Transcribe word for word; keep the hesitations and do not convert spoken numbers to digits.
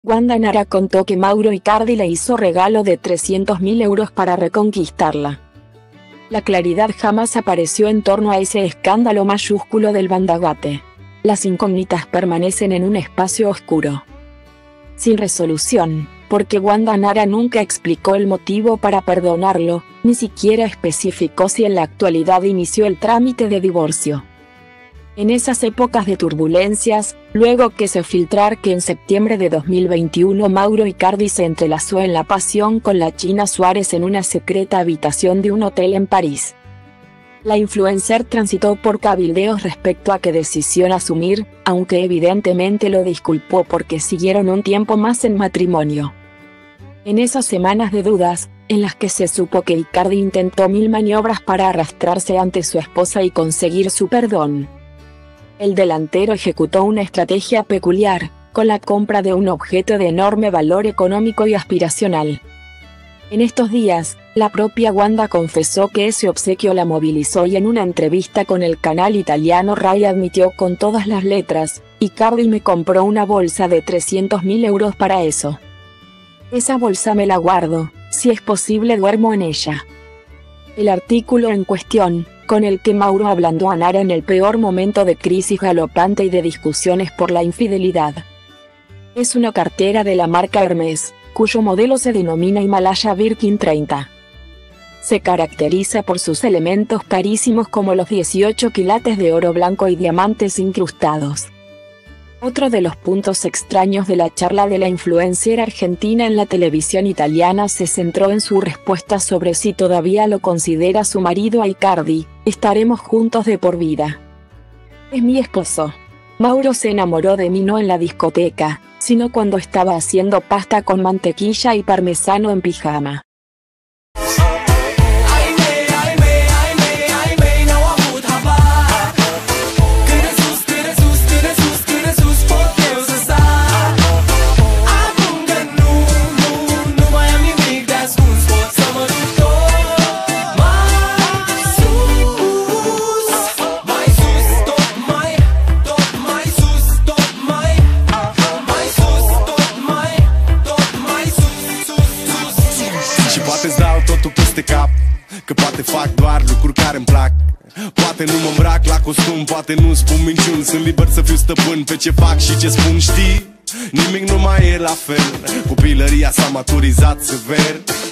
Wanda Nara contó que Mauro Icardi le hizo regalo de trescientos mil euros para reconquistarla. La claridad jamás apareció en torno a ese escándalo mayúsculo del Bandagate. Las incógnitas permanecen en un espacio oscuro, sin resolución, porque Wanda Nara nunca explicó el motivo para perdonarlo, ni siquiera especificó si en la actualidad inició el trámite de divorcio. En esas épocas de turbulencias, luego que se filtrar que en septiembre de dos mil veintiuno Mauro Icardi se entrelazó en la pasión con la China Suárez en una secreta habitación de un hotel en París, la influencer transitó por cabildeos respecto a qué decisión asumir, aunque evidentemente lo disculpó porque siguieron un tiempo más en matrimonio. En esas semanas de dudas, en las que se supo que Icardi intentó mil maniobras para arrastrarse ante su esposa y conseguir su perdón, el delantero ejecutó una estrategia peculiar, con la compra de un objeto de enorme valor económico y aspiracional. En estos días, la propia Wanda confesó que ese obsequio la movilizó y en una entrevista con el canal italiano Rai admitió con todas las letras: Icardi me compró una bolsa de trescientos mil euros para eso. Esa bolsa me la guardo, si es posible duermo en ella. El artículo en cuestión, con el que Mauro ablandó a Nara en el peor momento de crisis galopante y de discusiones por la infidelidad, es una cartera de la marca Hermes, cuyo modelo se denomina Himalaya Birkin treinta. Se caracteriza por sus elementos carísimos como los dieciocho quilates de oro blanco y diamantes incrustados. Otro de los puntos extraños de la charla de la influencer argentina en la televisión italiana se centró en su respuesta sobre si todavía lo considera su marido a Icardi: estaremos juntos de por vida. Es mi esposo. Mauro se enamoró de mí no en la discoteca, sino cuando estaba haciendo pasta con mantequilla y parmesano en pijama. Poate-ți dau totul peste cap, că poate fac doar lucruri care îmi plac. Poate nu mă îmbrac la costum, poate nu spun minciuni. Sunt liber să fiu stăpân pe ce fac și ce spun, știi? Nimic nu mai e la fel, copilăria s-a maturizat sever.